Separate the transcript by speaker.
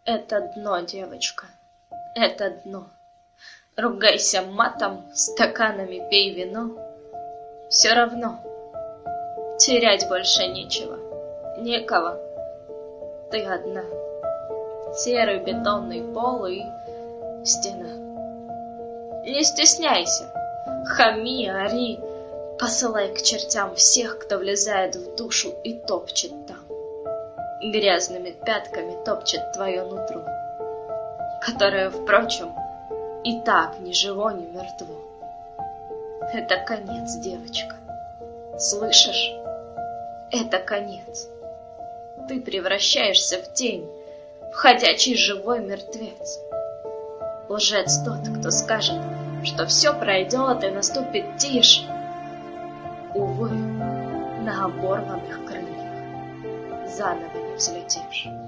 Speaker 1: Это дно, девочка, это дно. Ругайся матом, стаканами пей вино. Все равно терять больше нечего, некого. Ты одна. Серый бетонный пол и стена. Не стесняйся, хами, ори, посылай к чертям всех, кто влезает в душу и топчет там. Грязными пятками топчет твое нутро, которое, впрочем, и так ни живо, ни мертво. Это конец, девочка. Слышишь? Это конец. Ты превращаешься в тень, в ходячий живой мертвец. Лжец тот, кто скажет, что все пройдет и наступит тишь. Увы, на оборванных крыльях заново не взлетишь.